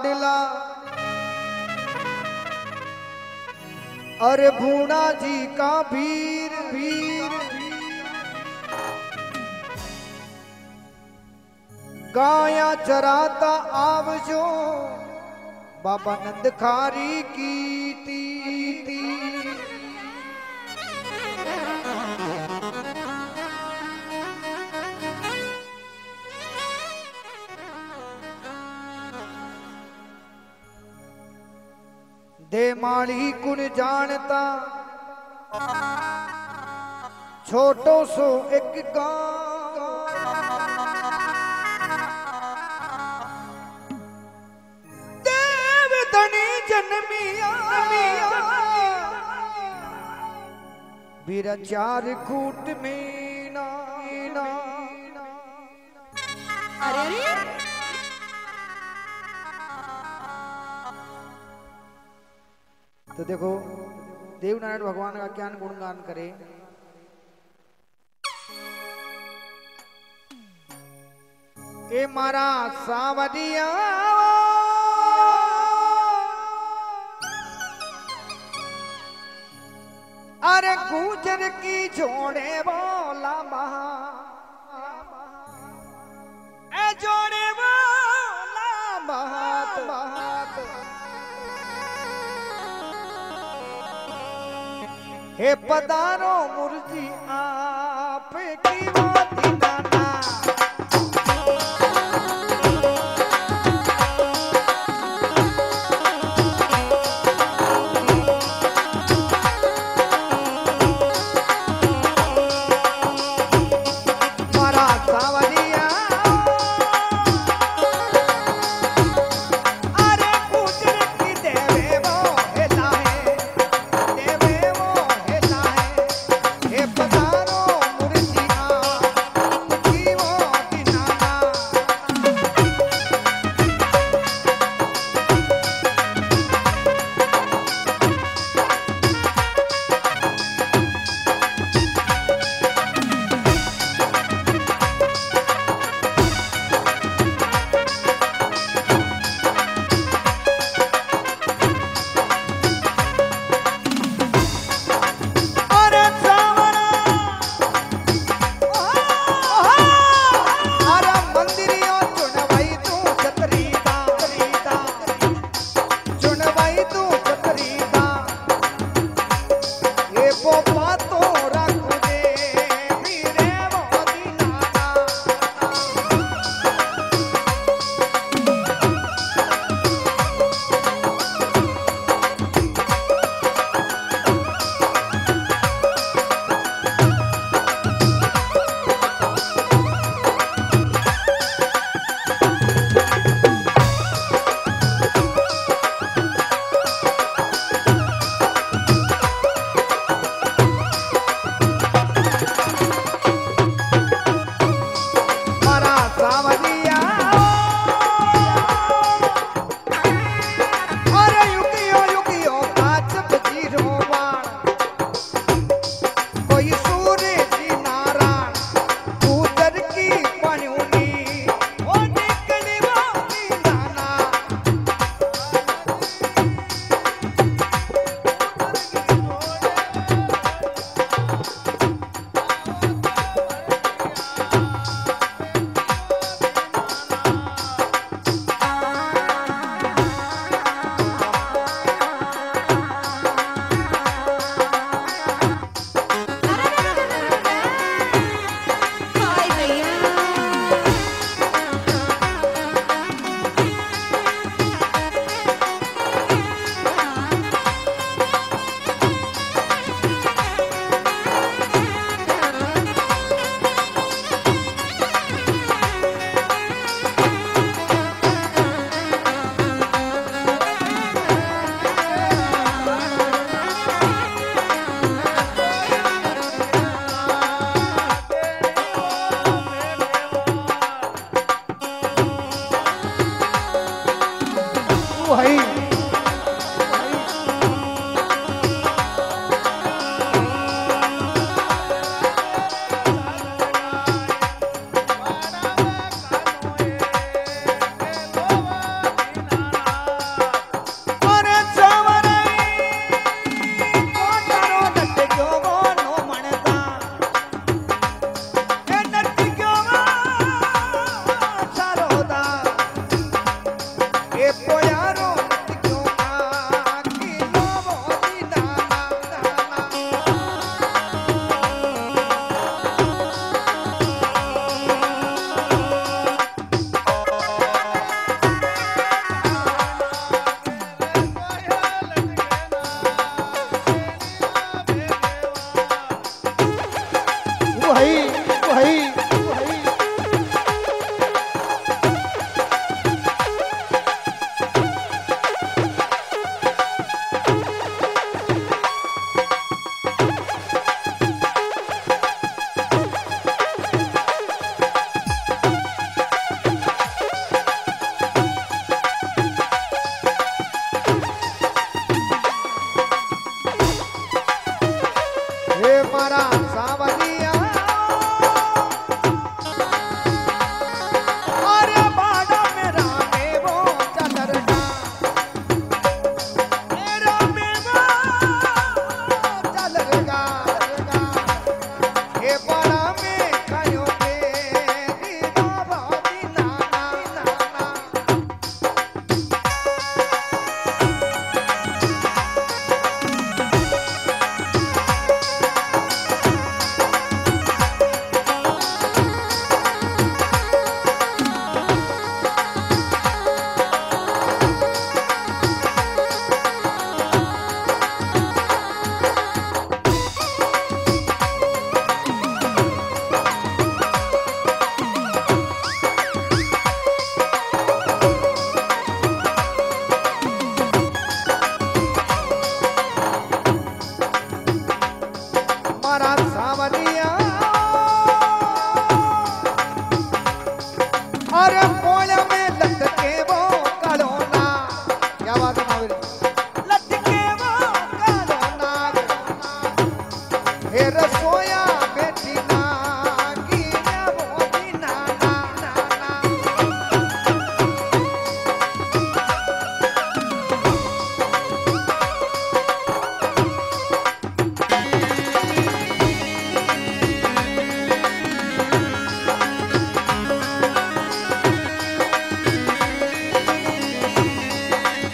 लाडला अरे भूना जी का वीर वीर गाया चराता आवजो बाबा नंद खारी की ती दे माली कुन जानता छोटो सो एक गांव देव धनी जन्मिया बीरा चार कूट में ना अरे तो देखो देवनारायण भगवान का क्या गुणगान करे। ए मारा सावरिया अरे गुजर की जोड़े बोला महा ए जोड़े बोला महत महत हे पधारो मुर्जी आप की मोती नाना मारा सावरिया अरे गुजर की देवे वो हेला है देवे वो हेला है हे पधारो मुर्जी आप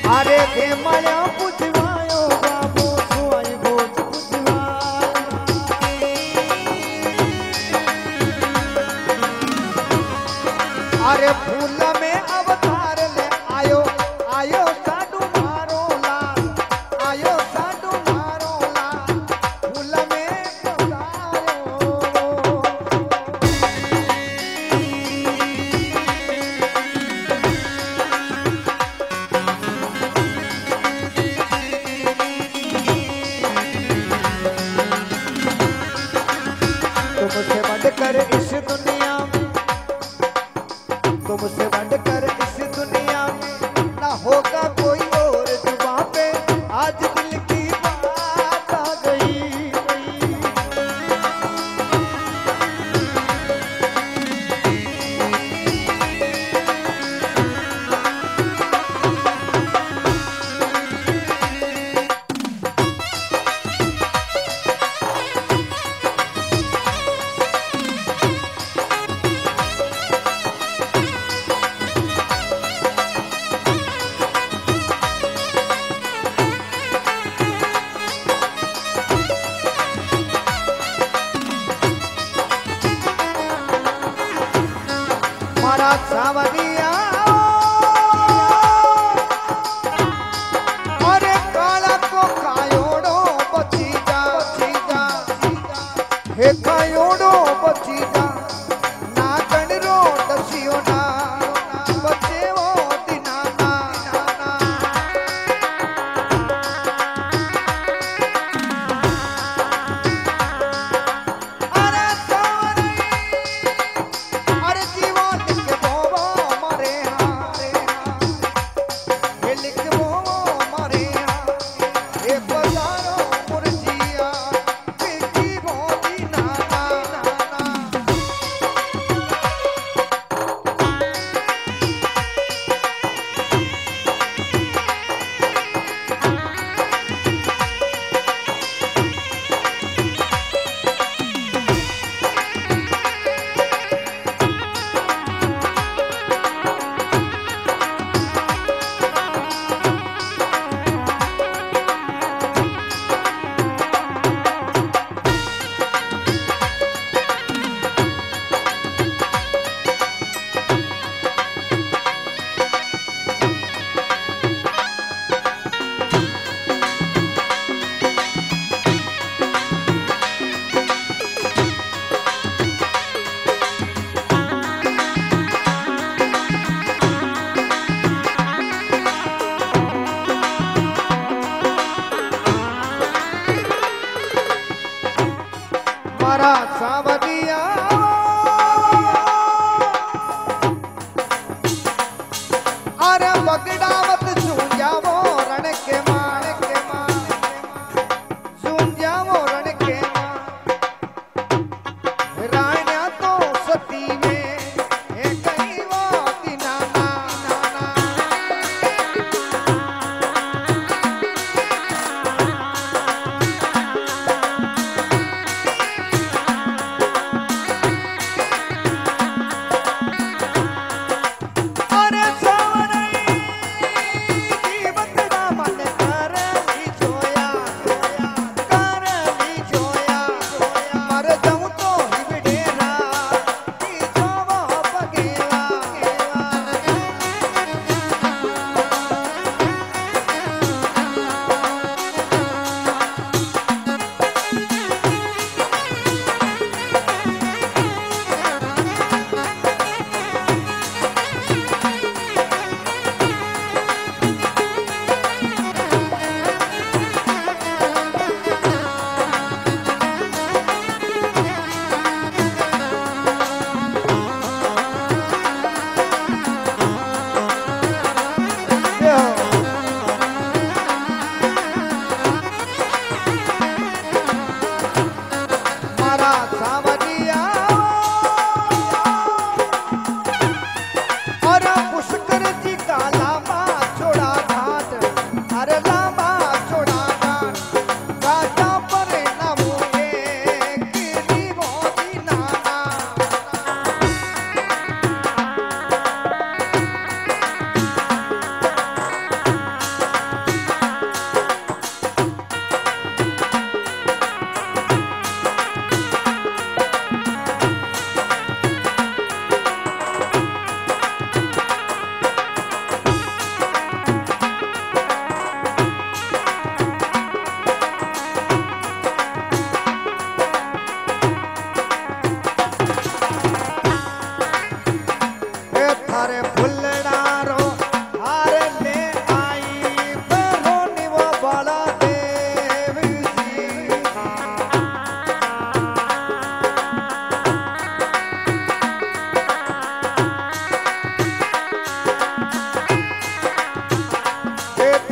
अरे के माया पुछवायो बाबू सुई बोझ पुछवायो अरे फूल में अवतार ले आयो आयो साडू मारो लाल आयो साडू मारो लाल फूल में अवतारो तुमसे बढ़कर इस दुनिया में तुमसे बढ़कर इस दुनिया में ना होगा कोई और जुबां पे आज दिल की बात आ गई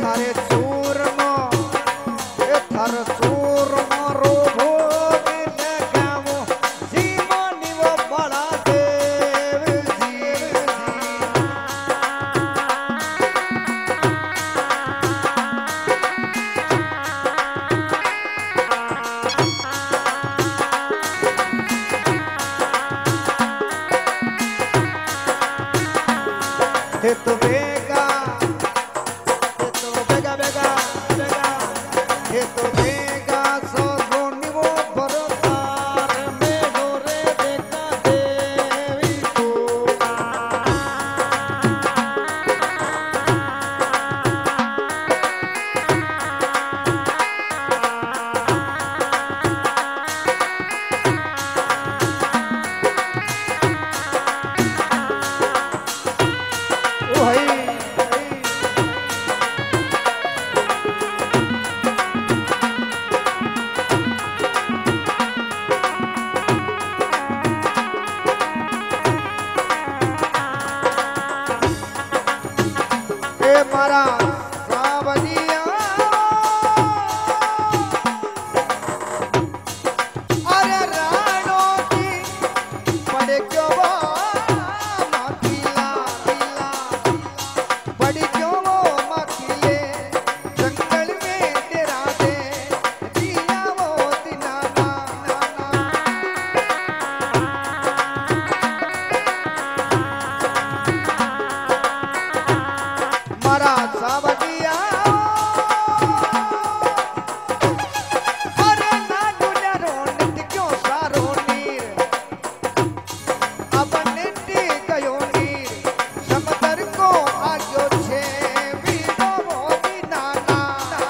थारे सूरमा ए थार सूरमा रो भोग लगावो जीवानी वो बड़ा देव जी हे तो बेगा हे तो बेगा सो गोनी वो बरसार में गोरे देखा देवी को ओ भाई ए मारा सावदिया अरे राणो की पड़े क्यों वो मखिला बड़ी क्यों वो मखिले जंगल में तेरा दे दिया वो दिनाना मारा सावदिया अरे ना दुनिया रोनित क्यों सारो नीर अब निंदी गयो नीर समंदर को आग्यो छे वीरो मोदी नाना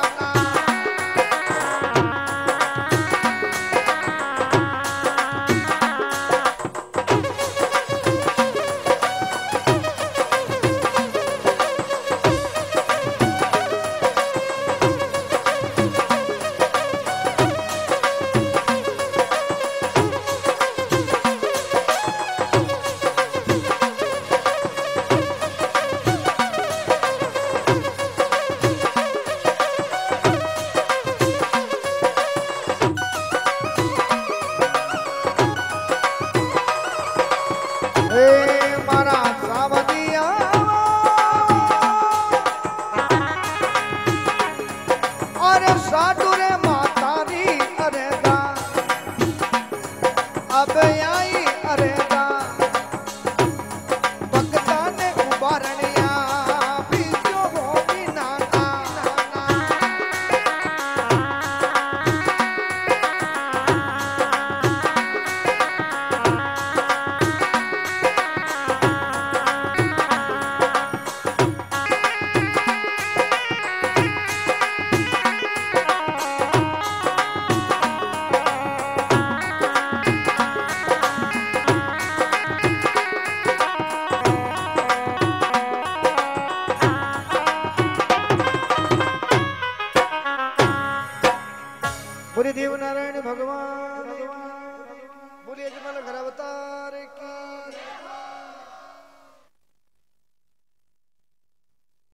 ए मारा सावदिया अरे साधु रे मातारी अरे गा अब आई अरे गा भक्ता ने उबारणिया बीजो भोगी नाना बोले देव नारायण भगवान